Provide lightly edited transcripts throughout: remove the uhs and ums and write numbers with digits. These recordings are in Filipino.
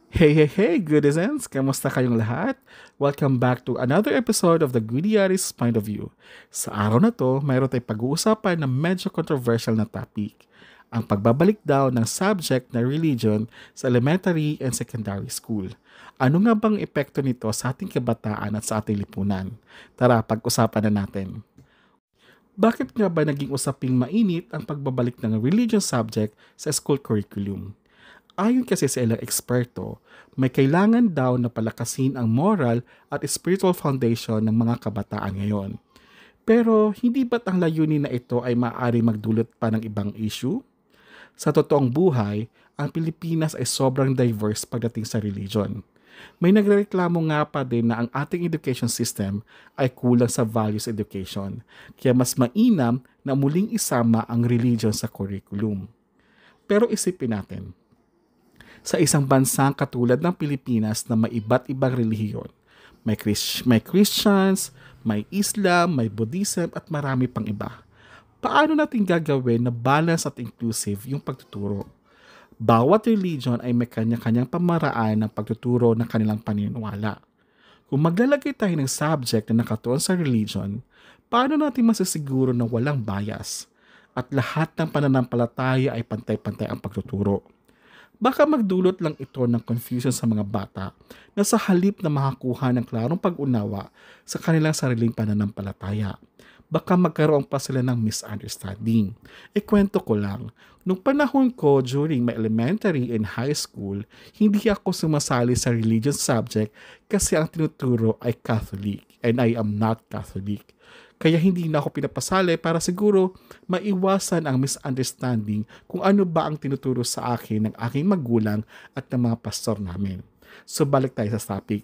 Hey, goodisms! Kamusta kayong lahat? Welcome back to another episode of the Greedy Artist's Point of View. Sa araw na to, mayroon tayong pag-uusapan na medyo controversial na topic. Ang pagbabalik daw ng subject na religion sa elementary and secondary school. Ano nga bang epekto nito sa ating kabataan at sa ating lipunan? Tara, pag-usapan na natin. Bakit nga ba naging usaping mainit ang pagbabalik ng religion subject sa school curriculum? Ayon kasi sa ilang eksperto, may kailangan daw na palakasin ang moral at spiritual foundation ng mga kabataan ngayon. Pero hindi ba't ang layunin na ito ay maaari magdulot pa ng ibang issue? Sa totoong buhay, ang Pilipinas ay sobrang diverse pagdating sa religion. May nagrereklamo nga pa din na ang ating education system ay kulang sa values education, kaya mas mainam na muling isama ang religion sa curriculum. Pero isipin natin, sa isang bansang katulad ng Pilipinas na may iba't ibang relihiyon. May Christians, may Islam, may Buddhism at marami pang iba. Paano natin gagawin na balance at inclusive yung pagtuturo? Bawat religion ay may kanya-kanyang pamaraan ng pagtuturo ng kanilang paniniwala. Kung maglalagay tayo ng subject na nakatuon sa religion, paano natin masisiguro na walang bias at lahat ng pananampalataya ay pantay-pantay ang pagtuturo? Baka magdulot lang ito ng confusion sa mga bata na sa halip na makakuha ng klarong pag-unawa sa kanilang sariling pananampalataya. Baka magkaroon pa sila ng misunderstanding. Kwento ko lang, nung panahon ko during my elementary and high school, hindi ako sumasali sa religion subject kasi ang tinuturo ay Catholic and I am not Catholic. Kaya hindi na ako pinapasali para siguro maiwasan ang misunderstanding kung ano ba ang tinuturo sa akin ng aking magulang at ng mga pastor namin. So balik tayo sa topic.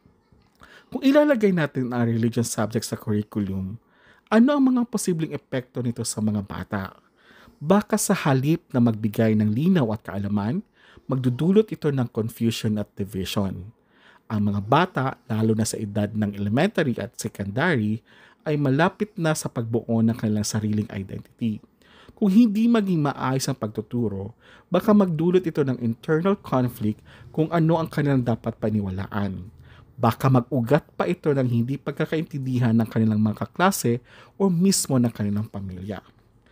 Kung ilalagay natin ang religion subject sa curriculum, ano ang mga posibleng epekto nito sa mga bata? Baka sa halip na magbigay ng linaw at kaalaman, magdudulot ito ng confusion at division. Ang mga bata, lalo na sa edad ng elementary at secondary, ay malapit na sa pagbuo ng kanilang sariling identity. Kung hindi maging maayos ang pagtuturo, baka magdulot ito ng internal conflict kung ano ang kanilang dapat paniwalaan. Baka mag-ugat pa ito ng hindi pagkakaintindihan ng kanilang mga kaklase o mismo ng kanilang pamilya.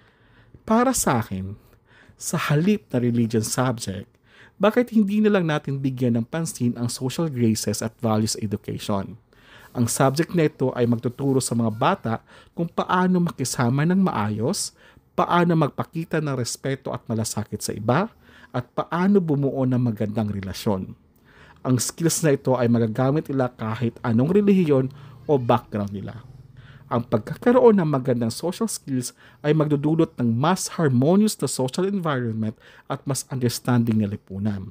Para sa akin, sa halip na religion subject, bakit hindi na lang natin bigyan ng pansin ang social graces at values education? Ang subject na ito ay magtuturo sa mga bata kung paano makisama ng maayos, paano magpakita ng respeto at malasakit sa iba, at paano bumuo ng magandang relasyon. Ang skills na ito ay magagamit nila kahit anong relihiyon o background nila. Ang pagkakaroon ng magandang social skills ay magdudulot ng mas harmonious na social environment at mas understanding na lipunan.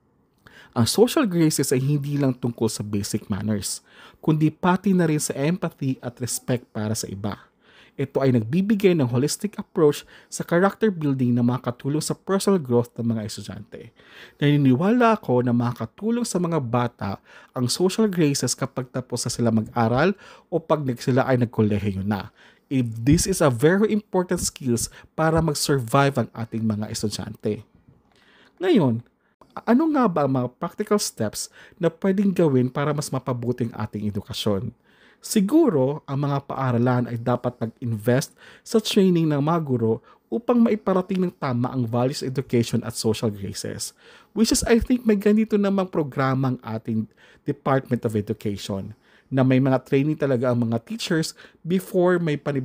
Ang social graces ay hindi lang tungkol sa basic manners, kundi pati na rin sa empathy at respect para sa iba. Ito ay nagbibigay ng holistic approach sa character building na makakatulong sa personal growth ng mga estudyante. Naniniwala ako na makakatulong sa mga bata ang social graces kapag tapos na sila mag-aral o pag sila ay nagkolehiyo na. This is a very important skills para mag-survive ang ating mga estudyante. Ngayon, ano nga ba ang mga practical steps na pwedeng gawin para mas mapabuting ating edukasyon? Siguro, ang mga paaralan ay dapat mag-invest sa training ng mga guro upang maiparating ng tama ang values education at social graces. Which is, I think, may ganito namang programang ating Department of Education na may mga training talaga ang mga teachers before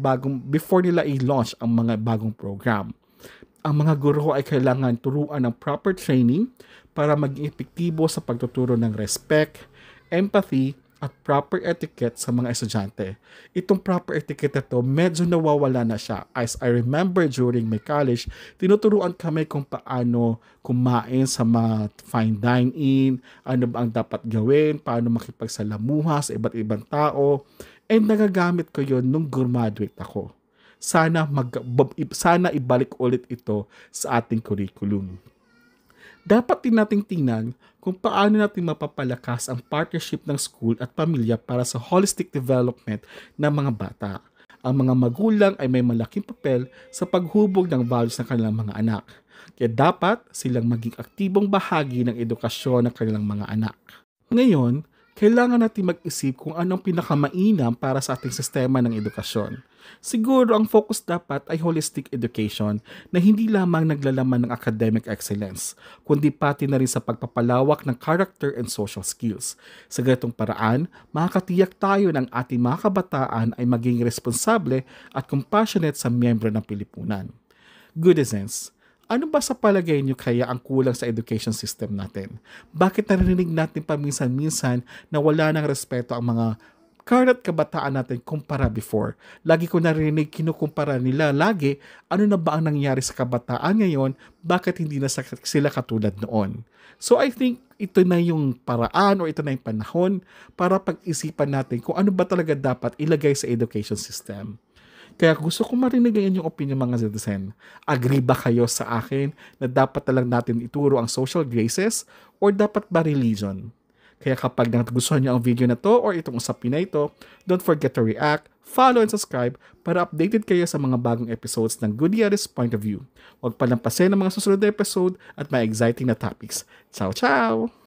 nila i-launch ang mga bagong program. Ang mga guro ay kailangan turuan ng proper training para maging epektibo sa pagtuturo ng respect, empathy, at proper etiquette sa mga estudyante. Itong proper etiquette ito, medyo nawawala na siya. As I remember during my college, tinuturuan kami kung paano kumain sa mga fine dine-in, ano ba ang dapat gawin, paano makipagsalamuha sa iba't ibang tao, and nagagamit ko yon nung graduate ako. Sana ibalik ulit ito sa ating curriculum. Dapat din nating tingnan kung paano natin mapapalakas ang partnership ng school at pamilya para sa holistic development ng mga bata. Ang mga magulang ay may malaking papel sa paghubog ng values ng kanilang mga anak. Kaya dapat silang maging aktibong bahagi ng edukasyon ng kanilang mga anak. Ngayon, kailangan natin mag-isip kung anong pinakamainam para sa ating sistema ng edukasyon. Siguro ang focus dapat ay holistic education na hindi lamang naglalaman ng academic excellence, kundi pati na rin sa pagpapalawak ng character and social skills. Sa ganitong paraan, makakatiyak tayo ng ating mga kabataan ay maging responsable at compassionate sa miyembro ng Pilipunan. Goodness, ano ba sa palagay niyo kaya ang kulang sa education system natin? Bakit narinig natin paminsan-minsan na wala ng respeto ang mga current kabataan natin kumpara before? Lagi ko narinig kinukumpara nila lagi, ano na ba ang nangyari sa kabataan ngayon? Bakit hindi na sila katulad noon? So I think ito na yung paraan o ito na yung panahon para pag-isipan natin kung ano ba talaga dapat ilagay sa education system. Kaya gusto ko marinig ngayon yung opinion mga citizen. Agree ba kayo sa akin na dapat na lang natin ituro ang social graces or dapat ba religion? Kaya kapag nagustuhan niyo ang video na to or itong usapin na ito, don't forget to react, follow and subscribe para updated kayo sa mga bagong episodes ng Goodyaris Point of View. Huwag palampasin ang mga susunod na episode at mga exciting na topics. Ciao, ciao!